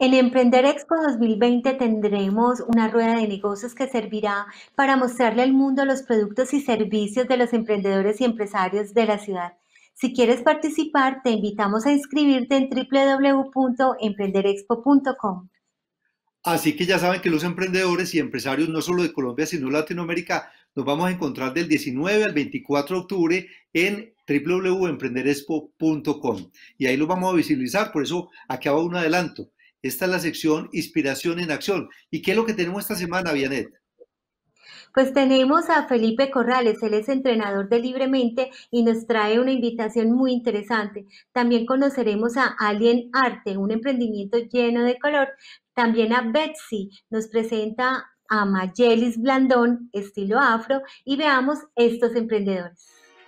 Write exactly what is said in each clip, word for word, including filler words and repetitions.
En Emprender Expo dos mil veinte tendremos una rueda de negocios que servirá para mostrarle al mundo los productos y servicios de los emprendedores y empresarios de la ciudad. Si quieres participar, te invitamos a inscribirte en w w w punto emprender expo punto com. Así que ya saben que los emprendedores y empresarios no solo de Colombia, sino de Latinoamérica, nos vamos a encontrar del diecinueve al veinticuatro de octubre en w w w punto emprender expo punto com. Y ahí lo vamos a visibilizar, por eso aquí va un adelanto. Esta es la sección Inspiración en Acción. ¿Y qué es lo que tenemos esta semana, Vianet? Pues tenemos a Felipe Corrales, él es entrenador de Libremente y nos trae una invitación muy interesante. También conoceremos a Alien Arte, un emprendimiento lleno de color. También a Betsy, nos presenta a Mayelis Blandón, estilo afro, y veamos estos emprendedores.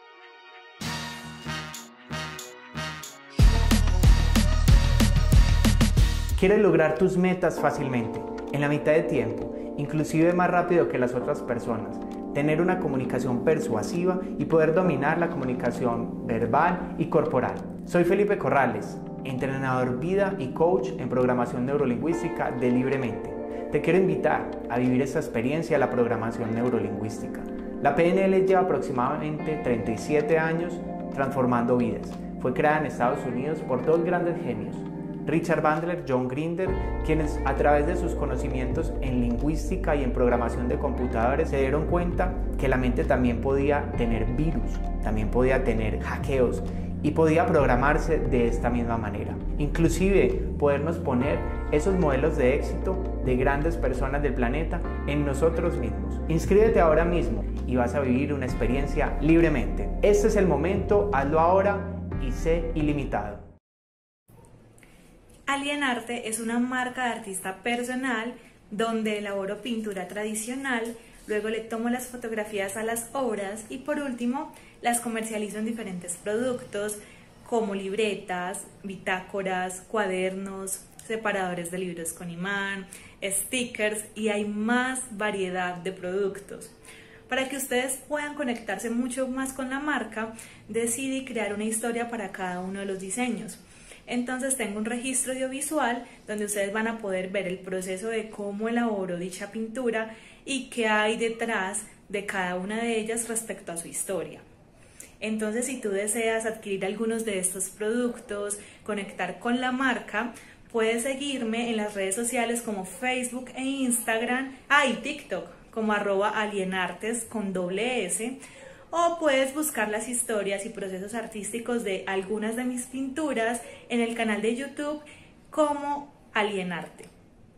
¿Quieres lograr tus metas fácilmente, en la mitad de tiempo, inclusive más rápido que las otras personas? Tener una comunicación persuasiva y poder dominar la comunicación verbal y corporal. Soy Felipe Corrales, entrenador vida y coach en programación neurolingüística de Libremente. Te quiero invitar a vivir esta experiencia de la programación neurolingüística. La P N L lleva aproximadamente treinta y siete años transformando vidas. Fue creada en Estados Unidos por dos grandes genios, Richard Bandler, John Grinder, quienes a través de sus conocimientos en lingüística y en programación de computadores se dieron cuenta que la mente también podía tener virus, también podía tener hackeos y podía programarse de esta misma manera. Inclusive podernos poner esos modelos de éxito de grandes personas del planeta en nosotros mismos. Inscríbete ahora mismo y vas a vivir una experiencia libremente. Este es el momento, hazlo ahora y sé ilimitado. Alien Arte es una marca de artista personal donde elaboro pintura tradicional, luego le tomo las fotografías a las obras y por último las comercializo en diferentes productos como libretas, bitácoras, cuadernos, separadores de libros con imán, stickers y hay más variedad de productos. Para que ustedes puedan conectarse mucho más con la marca, decidí crear una historia para cada uno de los diseños. Entonces tengo un registro audiovisual donde ustedes van a poder ver el proceso de cómo elaboro dicha pintura y qué hay detrás de cada una de ellas respecto a su historia. Entonces, si tú deseas adquirir algunos de estos productos, conectar con la marca, puedes seguirme en las redes sociales como Facebook e Instagram, ah, y TikTok como arroba alienartes con doble S, o puedes buscar las historias y procesos artísticos de algunas de mis pinturas en el canal de YouTube como Alien Arte.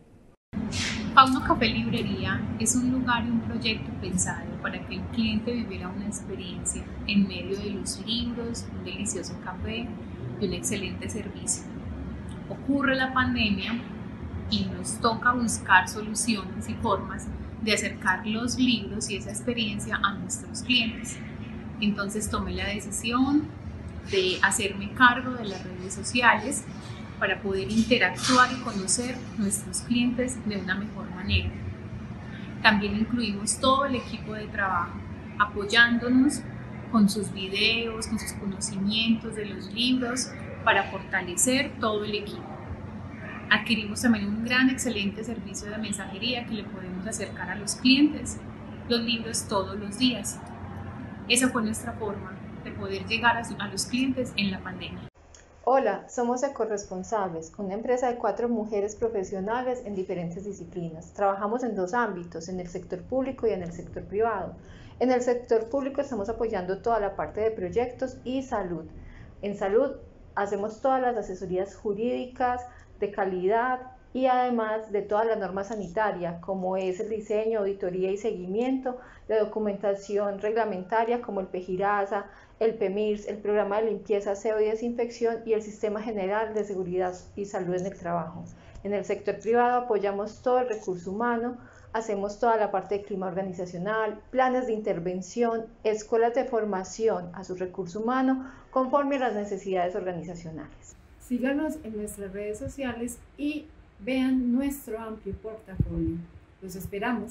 Pauno Café Librería es un lugar y un proyecto pensado para que el cliente viviera una experiencia en medio de los libros, un delicioso café y un excelente servicio. Ocurre la pandemia y nos toca buscar soluciones y formas de acercar los libros y esa experiencia a nuestros clientes. Entonces tomé la decisión de hacerme cargo de las redes sociales para poder interactuar y conocer nuestros clientes de una mejor manera. También incluimos todo el equipo de trabajo, apoyándonos con sus videos, con sus conocimientos de los libros para fortalecer todo el equipo. Adquirimos también un gran, excelente servicio de mensajería que le podemos acercar a los clientes los libros todos los días. Esa fue nuestra forma de poder llegar a, a los clientes en la pandemia. Hola, somos Ecoresponsables, una empresa de cuatro mujeres profesionales en diferentes disciplinas. Trabajamos en dos ámbitos, en el sector público y en el sector privado. En el sector público estamos apoyando toda la parte de proyectos y salud. En salud hacemos todas las asesorías jurídicas, de calidad y además de toda la norma sanitaria, como es el diseño, auditoría y seguimiento, de documentación reglamentaria como el PEGIRASA, el PEMIRS, el programa de limpieza, aseo y desinfección y el Sistema General de Seguridad y Salud en el Trabajo. En el sector privado apoyamos todo el recurso humano, hacemos toda la parte de clima organizacional, planes de intervención, escuelas de formación a su recurso humano conforme a las necesidades organizacionales. Síganos en nuestras redes sociales y vean nuestro amplio portafolio. Los esperamos.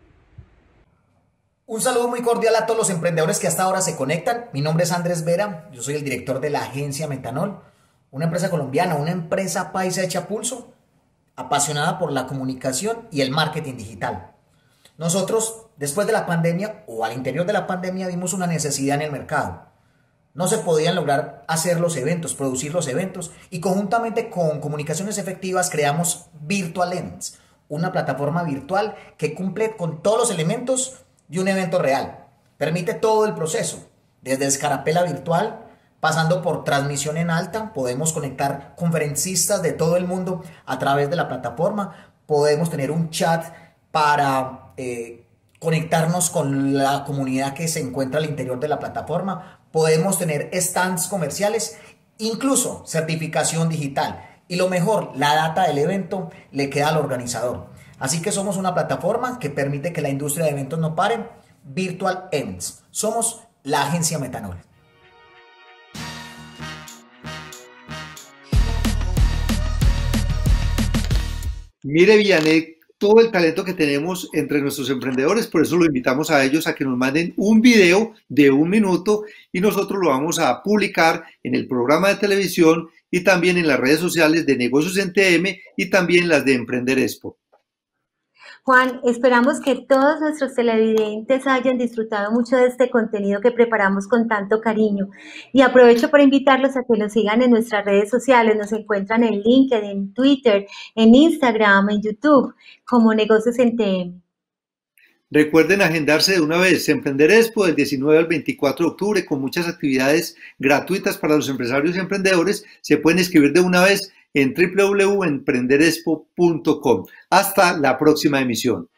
Un saludo muy cordial a todos los emprendedores que hasta ahora se conectan. Mi nombre es Andrés Vera, yo soy el director de la agencia Metanol, una empresa colombiana, una empresa paisa hecha a pulso, apasionada por la comunicación y el marketing digital. Nosotros, después de la pandemia o al interior de la pandemia, vimos una necesidad en el mercado. No se podían lograr hacer los eventos, producir los eventos, y conjuntamente con Comunicaciones Efectivas creamos Virtual Events, una plataforma virtual que cumple con todos los elementos de un evento real. Permite todo el proceso, desde escarapela virtual, pasando por transmisión en alta. Podemos conectar conferencistas de todo el mundo a través de la plataforma. Podemos tener un chat para eh, conectarnos con la comunidad que se encuentra al interior de la plataforma. Podemos tener stands comerciales, incluso certificación digital. Y lo mejor, la data del evento le queda al organizador. Así que somos una plataforma que permite que la industria de eventos no pare. Virtual Events. Somos la agencia Metanol. Mire, Vianney, todo el talento que tenemos entre nuestros emprendedores, por eso lo invitamos a ellos a que nos manden un video de un minuto y nosotros lo vamos a publicar en el programa de televisión y también en las redes sociales de Negocios en T M y también las de Emprender Expo. Juan, esperamos que todos nuestros televidentes hayan disfrutado mucho de este contenido que preparamos con tanto cariño. Y aprovecho para invitarlos a que nos sigan en nuestras redes sociales. Nos encuentran en LinkedIn, en Twitter, en Instagram, en YouTube, como Negocios en T M. Recuerden agendarse de una vez Emprender Expo del diecinueve al veinticuatro de octubre con muchas actividades gratuitas para los empresarios y emprendedores. Se pueden inscribir de una vez en w w w punto emprender expo punto com. Hasta la próxima emisión.